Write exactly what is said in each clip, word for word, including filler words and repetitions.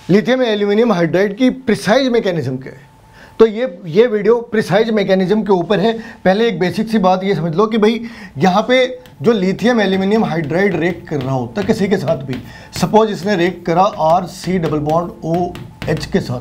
Lithium aluminium hydride की precise mechanism क्या है। तो ये ये वीडियो प्रिसाइज मैकेनिज्म के ऊपर है। पहले एक बेसिक सी बात ये समझ लो कि भाई यहाँ पे जो लिथियम एल्यूमिनियम हाइड्राइड रिएक्ट कर रहा होता है किसी के साथ भी, सपोज इसने रिएक्ट करा R C double bond O H के साथ,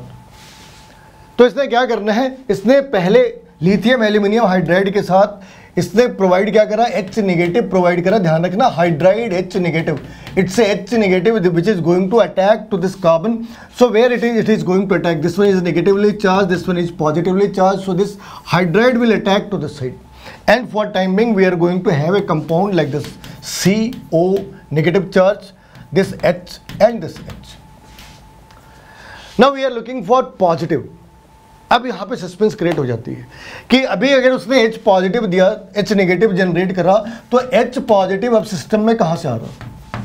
तो इसने क्या करना है, इसने पहले लिथियम एल्यूमिनियम हाइड्राइड के साथ इसने प्रोवाइड क्या करा, H नेगेटिव प्रोवाइड करा। ध्यान रखना hydride H negative, it's H negative which is going to attack to this carbon. So where it is, it is going to attack, this one is negatively charge, this one is positively charge, so this hydride will attack to this side and for time being we are going to have a compound like this C O negative charge, this H and this H. Now we are looking for positive. अब यहाँ पे suspense create हो जाती है कि अभी अगर उसने H पॉजिटिव दिया, H नेगेटिव जनरेट करा, तो H पॉजिटिव अब सिस्टम में कहाँ से आ रहा,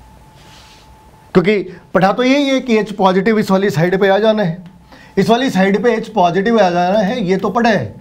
क्योंकि पढ़ा तो यही है कि H पॉजिटिव इस वाली साइड पे आ जाना है, इस वाली साइड पे H पॉजिटिव आ जाना है, ये तो पढ़ा है।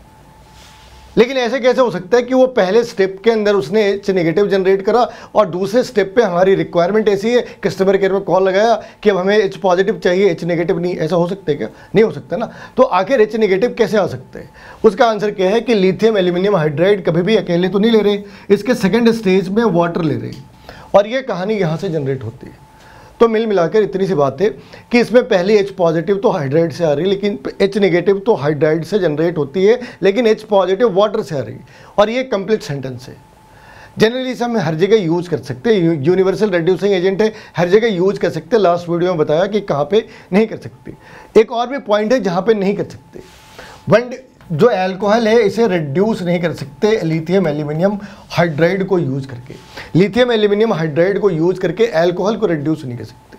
लेकिन ऐसे कैसे हो सकता है कि वो पहले स्टेप के अंदर उसने H नेगेटिव जनरेट करा और दूसरे स्टेप पे हमारी रिक्वायरमेंट ऐसी है, कस्टमर केयर में कॉल लगाया कि अब हमें H पॉजिटिव चाहिए, H नेगेटिव नहीं, ऐसा हो सकता है क्या? नहीं हो सकता ना। तो आखिर H नेगेटिव कैसे आ सकते हैं? उसका आंसर क्या है कि लिथियम एल्यूमिनियम हाइड्राइड कभी भी अकेले तो नहीं ले रहे, इसके सेकेंड स्टेज में वाटर ले रहे, और ये कहानी यहाँ से जनरेट होती है। तो मिल मिलाकर इतनी सी बात है कि इसमें पहले H पॉजिटिव तो हाइड्राइड से आ रही है, लेकिन H नेगेटिव तो हाइड्राइड से जनरेट होती है, लेकिन H पॉजिटिव वाटर से आ रही है, और ये कंप्लीट सेंटेंस है। जनरली इसे हम हर जगह यूज कर सकते हैं, यूनिवर्सल रिड्यूसिंग एजेंट है, हर जगह यूज कर सकते हैं। लास्ट वीडियो में बताया कि कहाँ पे नहीं कर सकते। एक और भी पॉइंट है जहाँ पे नहीं कर सकते, वन जो अल्कोहल है इसे रिड्यूस नहीं कर सकते लिथियम एल्यूमिनियम हाइड्राइड को यूज करके, लिथियम एल्यूमिनियम हाइड्राइड को यूज करके अल्कोहल को रिड्यूस नहीं कर सकते।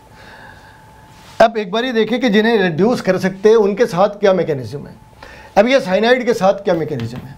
अब एक बार ये देखें कि जिन्हें रिड्यूस कर सकते हैं उनके साथ क्या मैकेनिज्म है। अब ये साइनाइड के साथ क्या मैकेनिज्म है,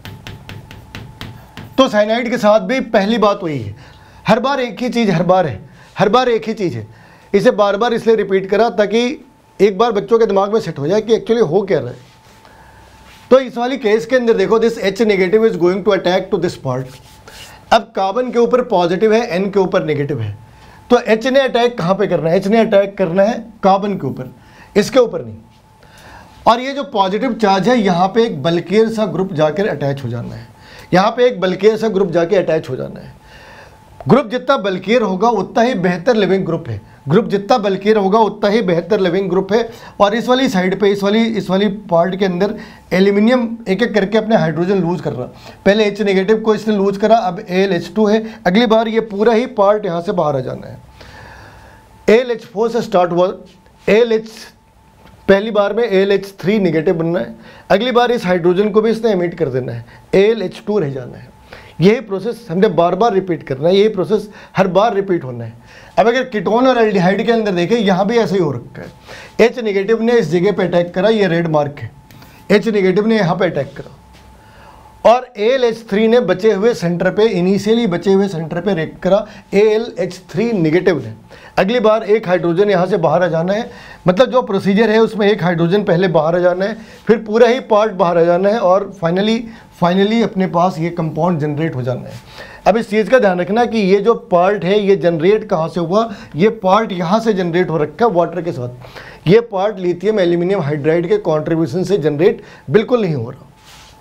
तो साइनाइड के साथ भी पहली बात वही है, हर बार एक ही चीज़ हर बार है, हर बार एक ही चीज़ है। इसे बार बार इसलिए रिपीट करा ताकि एक बार बच्चों के दिमाग में सेट हो जाए कि एक्चुअली हो क्या रहा है। तो इस वाली केस के अंदर देखो, this H negative is going to attack to this part. अब कार्बन के ऊपर पॉजिटिव है, N के ऊपर नेगेटिव है, तो H ने अटैक कहाँ पे करना है, H ने अटैक करना है कार्बन के ऊपर, इसके ऊपर नहीं। और ये जो पॉजिटिव चार्ज है यहाँ पे एक बल्कियर सा ग्रुप जाकर अटैच हो जाना है, यहाँ पे एक बल्कियर सा ग्रुप जाके अटैच हो जाना है। ग्रुप जितना बल्कियर होगा उतना ही बेहतर लिविंग ग्रुप है, ग्रुप जितना बल्कियर होगा उतना ही बेहतर लिविंग ग्रुप है। और इस वाली साइड पे इस वाली इस वाली पार्ट के अंदर एल्यूमिनियम एक एक करके अपने हाइड्रोजन लूज कर रहा, पहले H नेगेटिव को इसने लूज करा, अब ए एल एच टू है, अगली बार ये पूरा ही पार्ट यहाँ से बाहर आ जाना है। ए एल एच फोर से स्टार्ट हुआ, ए एल एच पहली बार में A L H three negative बनना है, अगली बार इस हाइड्रोजन को भी इसने एमिट कर देना है, ए एल एच टू रह जाना है। यही प्रोसेस हमने बार बार रिपीट करना है, यही प्रोसेस हर बार रिपीट होना है। अब अगर कीटोन और एल्डिहाइड के अंदर देखें, यहाँ भी ऐसा ही हो रखा है। H नेगेटिव ने इस जगह पे अटैक करा, ये रेड मार्क है, H नेगेटिव ने यहाँ पे अटैक करा, और ए एल एच थ्री ने बचे हुए सेंटर पे, इनिशियली बचे हुए सेंटर पे रेक करा A L H three negative ने। अगली बार एक हाइड्रोजन यहाँ से बाहर आ जाना है, मतलब जो प्रोसीजर है उसमें एक हाइड्रोजन पहले बाहर आ जाना है, फिर पूरा ही पार्ट बाहर आ जाना है, और फाइनली फाइनली अपने पास ये कंपाउंड जनरेट हो जाना है। अब इस चीज़ का ध्यान रखना कि ये जो पार्ट है ये जनरेट कहाँ से हुआ, ये पार्ट यहाँ से जनरेट हो रखा है वाटर के साथ। ये पार्ट लिथियम एल्यूमिनियम हाइड्राइड के कॉन्ट्रीब्यूशन से जनरेट बिल्कुल नहीं हो रहा।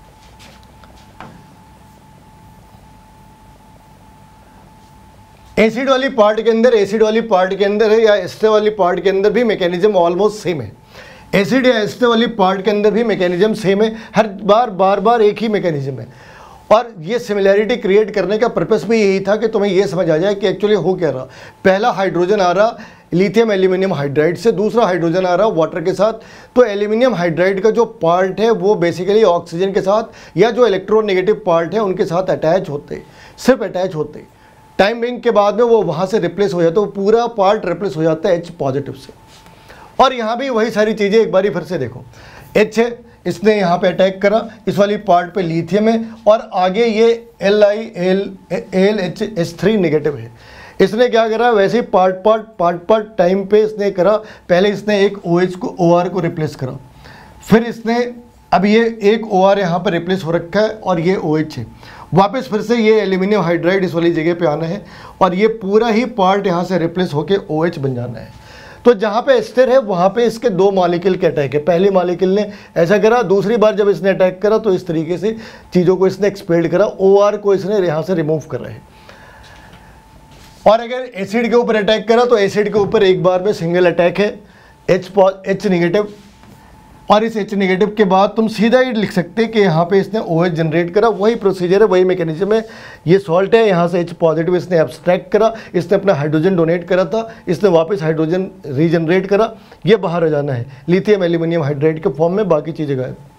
एसिड वाली पार्ट के अंदर एसिड वाली पार्ट के अंदर है या एस्टर वाली पार्ट के अंदर भी मैकेनिज्म ऑलमोस्ट सेम है। एसिड या एस्टर वाली पार्ट के अंदर भी मैकेनिज्म सेम है, हर बार बार बार एक ही मैकेनिज्म है। और ये सिमिलैरिटी क्रिएट करने का पर्पस भी यही था कि तुम्हें ये समझ आ जाए कि एक्चुअली हो क्या रहा। पहला हाइड्रोजन आ रहा लिथियम एल्यूमिनियम हाइड्राइड से, दूसरा हाइड्रोजन आ रहा वाटर के साथ। तो एल्यूमिनियम हाइड्राइड का जो पार्ट है वो बेसिकली ऑक्सीजन के साथ या जो इलेक्ट्रोनेगेटिव पार्ट है उनके साथ अटैच होते, सिर्फ अटैच होते। टाइम बिंग के बाद में वो वहाँ से रिप्लेस हो जाता है, वो पूरा पार्ट रिप्लेस हो जाता है H पॉजिटिव से। और यहाँ भी वही सारी चीज़ें एक बारी फिर से देखो, H है, इसने यहाँ पे अटैक करा, इस वाली पार्ट पे लिथियम है, और आगे ये L I L L H S three negative है। इसने क्या करा, वैसे ही part part part part time पे इसने करा। पहले इसने एक OH को O R को रिप्लेस करा, फिर इसने अब ये एक O R यहाँ पर रिप्लेस हो रखा है और ये OH है। वापस फिर से ये एल्यूमिनियम हाइड्राइड इस वाली जगह पे आना है और ये पूरा ही पार्ट यहाँ से रिप्लेस होके OH बन जाना है। तो जहाँ पे एस्टर है वहाँ पे इसके दो मॉलिक्यूल के अटैक है। पहली मॉलिक्यूल ने ऐसा करा, दूसरी बार जब इसने अटैक करा तो इस तरीके से चीज़ों को इसने एक्सपेल्ड करा, ओ आर को इसने यहाँ से रिमूव कर रहे हैं। और अगर एसिड के ऊपर अटैक करा तो एसिड के ऊपर एक बार में सिंगल अटैक है, एच एच निगेटिव, और इस H नेगेटिव के बाद तुम सीधा ही लिख सकते हैं कि यहाँ पे इसने OH जनरेट करा। वही प्रोसीजर है, वही मैकेनिज्म है। ये सॉल्ट है, यहाँ से H पॉजिटिव इसने एब्स्ट्रैक्ट करा, इसने अपना हाइड्रोजन डोनेट करा था, इसने वापस हाइड्रोजन रीजनरेट करा, ये बाहर आ जाना है लिथियम एल्यूमिनियम हाइड्राइड के फॉर्म में, बाकी चीज़ें गायब।